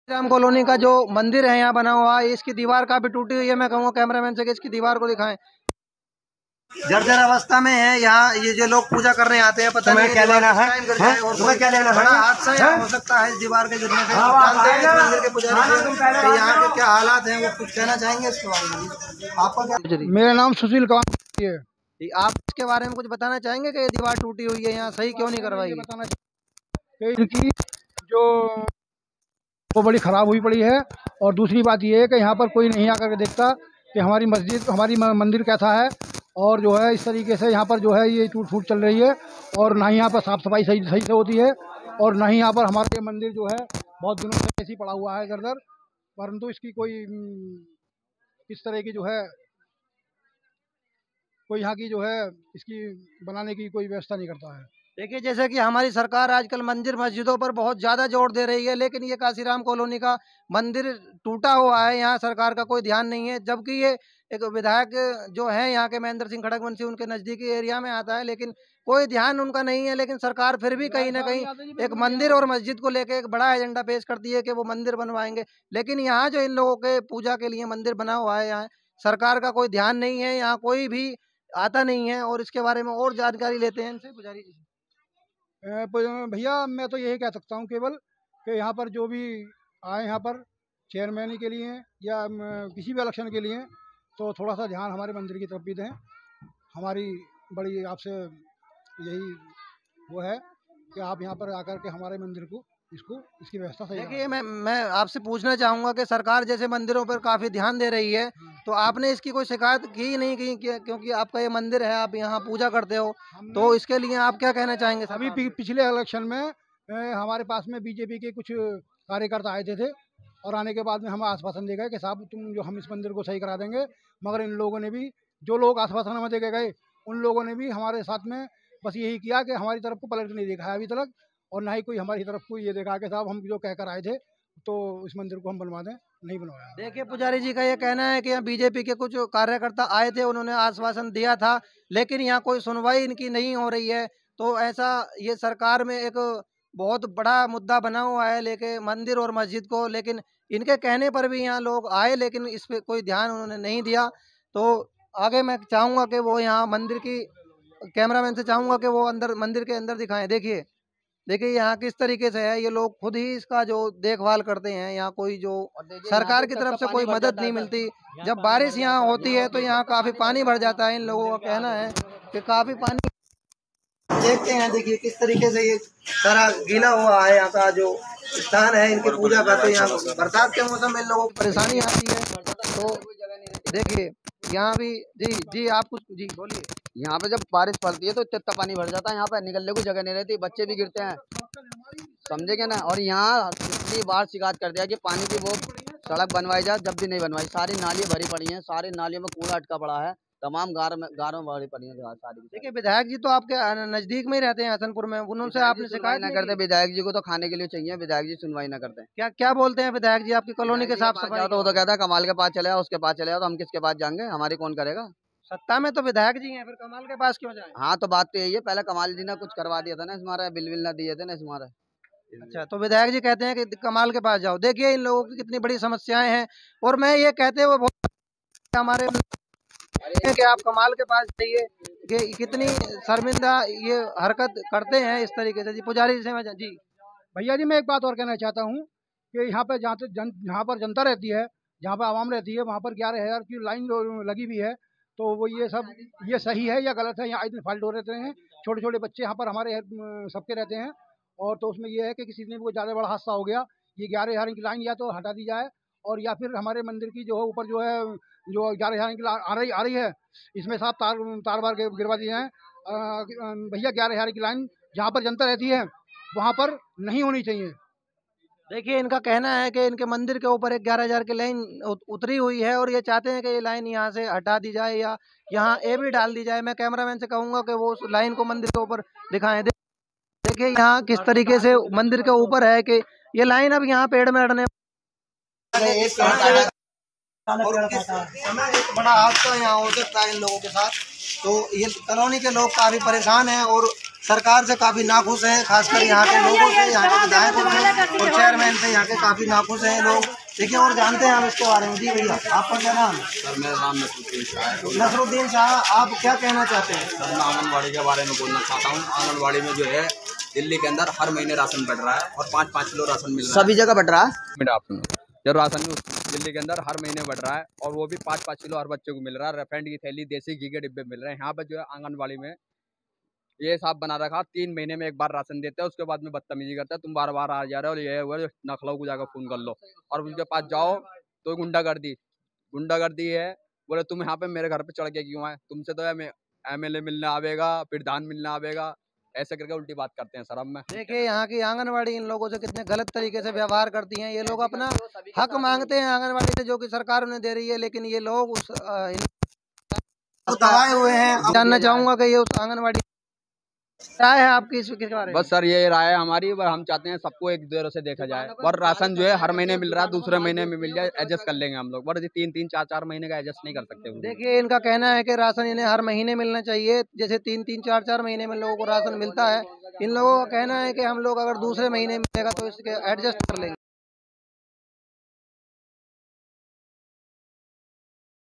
Ram colony का जो मंदिर है यहाँ बना हुआ है, इसकी दीवार काफी टूटी हुई है। मैं कहूँगा कैमरामैन से कि इसकी दीवार को दिखाएं। जर्जर अवस्था में है। यहाँ ये जो लोग पूजा करने आते हैं, पता नहीं क्या लेना है, तुम्हें क्या लेना है। बड़ा हादसा हो सकता है इस दीवार के गिरने से। जानते हैं इस मंदिर के पुजारी से यहाँ के क्या हालात हैं, वो कुछ कहना चाहेंगे इसके बारे में? आपका क्या? मेरा नाम सुशील कुमार है। आप इसके बारे में कुछ बताना चाहेंगे कि ये दीवार टूटी हुई है, यहाँ सही क्यों नहीं करवाई? बताना इनकी जो वो बड़ी खराब हुई पड़ी है, और दूसरी बात ये है कि यहाँ पर कोई नहीं आकर के देखता कि हमारी मस्जिद, हमारी मंदिर कैसा है। और जो है इस तरीके से यहाँ पर जो है ये टूट फूट चल रही है, और ना ही यहाँ पर साफ़ सफाई सही से होती है, और ना ही यहाँ पर हमारा ये मंदिर जो है बहुत दिनों से ऐसे ही पड़ा हुआ है जर्जर। परंतु इसकी कोई इस तरह की जो है कोई यहाँ की जो है इसकी बनाने की कोई व्यवस्था नहीं करता है। देखिए, जैसे कि हमारी सरकार आजकल मंदिर मस्जिदों पर बहुत ज़्यादा जोर दे रही है, लेकिन ये काशीराम कॉलोनी का मंदिर टूटा हुआ है, यहाँ सरकार का कोई ध्यान नहीं है। जबकि ये एक विधायक जो है यहाँ के महेंद्र सिंह खड़गवंशी, उनके नज़दीकी एरिया में आता है, लेकिन कोई ध्यान उनका नहीं है। लेकिन सरकार फिर भी कहीं ना कहीं एक मंदिर और मस्जिद को लेकर एक बड़ा एजेंडा पेश करती है कि वो मंदिर बनवाएंगे। लेकिन यहाँ जो इन लोगों के पूजा के लिए मंदिर बना हुआ है, यहाँ सरकार का कोई ध्यान नहीं है, यहाँ कोई भी आता नहीं है। और इसके बारे में और जानकारी लेते हैं इनसे, पुजारी जी। भैया मैं तो यही कह सकता हूँ केवल कि यहाँ पर जो भी आए यहाँ पर चेयरमैन के लिए या किसी भी इलेक्शन के लिए, तो थोड़ा सा ध्यान हमारे मंदिर की तरफ भी दें। हमारी बड़ी आपसे यही वो है कि आप यहाँ पर आकर के हमारे मंदिर को इसकी व्यवस्था सही। देखिए, मैं आपसे पूछना चाहूँगा कि सरकार जैसे मंदिरों पर काफ़ी ध्यान दे रही है, तो आपने इसकी कोई शिकायत की नहीं की? क्योंकि आपका ये मंदिर है, आप यहाँ पूजा करते हो, तो इसके लिए आप क्या कहना चाहेंगे? अभी पिछले इलेक्शन में हमारे पास में बीजेपी के कुछ कार्यकर्ता आए थे, और आने के बाद में हमें आश्वासन दे गए कि साहब तुम जो हम इस मंदिर को सही करा देंगे। मगर इन लोगों ने भी, जो लोग आश्वासन हमें दे के गए, उन लोगों ने भी हमारे साथ में बस यही किया कि हमारी तरफ को पलट नहीं देखा है अभी तक, और ना ही कोई हमारी तरफ को ये देखा कि साहब हम जो कहकर आए थे तो इस मंदिर को हम बनवा दें, नहीं बनवाया। देखिए, पुजारी जी का ये कहना है कि यहाँ बीजेपी के कुछ कार्यकर्ता आए थे, उन्होंने आश्वासन दिया था, लेकिन यहाँ कोई सुनवाई इनकी नहीं हो रही है। तो ऐसा ये सरकार में एक बहुत बड़ा मुद्दा बना हुआ है लेके मंदिर और मस्जिद को। लेकिन इनके कहने पर भी यहाँ लोग आए, लेकिन इस पे कोई ध्यान उन्होंने नहीं दिया। तो आगे मैं चाहूँगा कि वो यहाँ मंदिर की, कैमरामैन से चाहूँगा कि वो अंदर मंदिर के अंदर दिखाएं। देखिए यहाँ किस तरीके से है, ये लोग खुद ही इसका जो देखभाल करते हैं। यहाँ कोई जो सरकार की तरफ से कोई मदद नहीं मिलती। जब बारिश यहाँ होती है तो यहाँ काफी पानी भर जाता है। इन लोगों का कहना है कि काफी पानी, देखते हैं। देखिए किस तरीके से ये सारा गीला हुआ है, यहाँ का जो स्थान है इनकी पूजा का। तो यहाँ बरसात के मौसम में इन लोगों को परेशानी आती है। तो देखिए यहाँ भी जी आप कुछ जी बोलिए। यहाँ पे जब बारिश पड़ती है तो इतना पानी भर जाता है, यहाँ पे निकलने को जगह नहीं रहती, बच्चे भी गिरते हैं, समझेंगे ना। और यहाँ इतनी बार शिकायत कर दिया कि पानी की वो सड़क बनवाई जाए, जब भी नहीं बनवाई। सारी नालियाँ भरी पड़ी हैं, सारी नालियों में कूड़ा अटका पड़ा है, तमाम गारों में भरी पड़ी है सारी। देखिए, विधायक जी तो आपके नजदीक में ही रहते हैं हसनपुर में, उनसे आपने शिकायत न करते? विधायक जी को तो खाने के लिए चाहिए, विधायक जी सुनवाई न करते। क्या बोलते हैं विधायक जी आपकी कॉलोनी के साफ सफाई? तो वो तो कहता है कमाल के पास चले जाओ, उसके पास चले जाओ। तो हम किसके पास जाएंगे, हमारी कौन करेगा? सत्ता में तो विधायक जी हैं, फिर कमाल के पास क्यों जाएं? हाँ, तो बात तो यही है, पहले कमाल जी ने कुछ करवा दिया था ना, हमारा बिल ना दिए थे ना हमारा। अच्छा, तो विधायक जी कहते हैं कि कमाल के पास जाओ। देखिए इन लोगों की कितनी बड़ी समस्याएं हैं, और मैं ये कहते हुए बहुत हमारे कि आप कमाल के पास जाइए कि कितनी शर्मिंदा ये हरकत करते हैं इस तरीके से। जी पुजारी से मैं जी। भैया जी मैं एक बात और कहना चाहता हूँ कि यहाँ पे जहाँ पर जनता रहती है, जहाँ पर आवाम रहती है, वहाँ पर 11,000 की लाइन लगी हुई है। तो वो ये सही है या गलत है? यहाँ इतने फाल्ट हो रहते हैं, छोटे छोटे बच्चे यहाँ पर हमारे सबके रहते हैं। और तो उसमें ये है कि किसी दिन कोई ज़्यादा बड़ा हादसा हो गया, ये 11,000 की लाइन या तो हटा दी जाए, और या फिर हमारे मंदिर की जो है ऊपर जो है जो 11,000 की आ रही है, इसमें साफ तार बार गिरवा दिए हैं। भैया 11,000 की लाइन जहाँ पर जनता रहती है वहाँ पर नहीं होनी चाहिए। देखिए इनका कहना है कि इनके मंदिर के ऊपर एक 11,000 की लाइन उतरी हुई है, और ये चाहते हैं कि ये लाइन यहाँ से हटा दी जाए या यहाँ ए भी डाल दी जाए। मैं कैमरामैन से कहूँगा कि वो उस लाइन को मंदिर के ऊपर दिखाएं। देखिए यहाँ किस तरीके से मंदिर के ऊपर है कि ये लाइन अब यहाँ पेड़ में अड़ने और एक बड़ा हादसा यहाँ हो सकता है इन लोगों के साथ। तो ये कॉलोनी के लोग काफी परेशान हैं, और सरकार से काफी नाखुश हैं, खासकर यहाँ के लोगों से, यहाँ के विधायकों से और चेयरमैन से यहाँ के काफी नाखुश हैं लोग। देखिए और जानते हैं हम इसके बारे में। जी भैया, आपका क्या नाम है? सर मेरा नाम नसरुद्दीन शाह है। नसरुद्दीन शाह, आप क्या कहना चाहते हैं? सर मैं आंगनबाड़ी के बारे में बोलना चाहता हूँ। आंगनबाड़ी में जो है दिल्ली के अंदर हर महीने राशन बढ़ रहा है और 5-5 किलो राशन मिल रहा है। सभी जगह बढ़ रहा है। जो राशन दिल्ली के अंदर हर महीने बढ़ रहा है और वो भी 5-5 किलो हर बच्चे को मिल रहा है। रिफाइंड की थैली, देसी घी के डिब्बे मिल रहे हैं। यहाँ पर जो है आंगनबाड़ी में ये हिसाब बना रखा, 3 महीने में एक बार राशन देते हैं, उसके बाद में बदतमीजी करते हैं, तुम बार बार आ जा रहे हो और ये हुआ नखलऊ को जाकर फोन कर लो और उनके पास जाओ तो गुंडागर्दी है। बोले तुम यहाँ पे मेरे घर पे चढ़ के क्यों आए, तुमसे तो MLA मिलना आवेगा, प्रधान मिलना आवेगा, ऐसे करके उल्टी बात करते हैं सर। अब मैं देखिए यहाँ की आंगनवाड़ी इन लोगों से कितने गलत तरीके से व्यवहार करती हैं। ये लोग अपना हक मांगते हैं आंगनवाड़ी से, जो कि सरकार उन्हें दे रही है, लेकिन ये लोग उस दबाए हुए हैं। जानना चाहूंगा कि ये उस आंगनवाड़ी राय है आपकी इसके बारे में? बस सर ये राय है हमारी, पर हम चाहते हैं सबको एक दूसरे से देखा जाए और राशन जो है हर महीने मिल रहा है, दूसरे महीने में मिल जाए, एडजस्ट कर लेंगे हम लोग। पर 3-3, 4-4 महीने का एडजस्ट नहीं कर सकते। देखिए इनका कहना है कि राशन इन्हें हर महीने मिलना चाहिए, जैसे 3-3, 4-4 महीने में लोगों को राशन मिलता है। इन लोगों का कहना है कि हम लोग अगर दूसरे महीने मिलेगा तो इसके एडजस्ट कर लेंगे।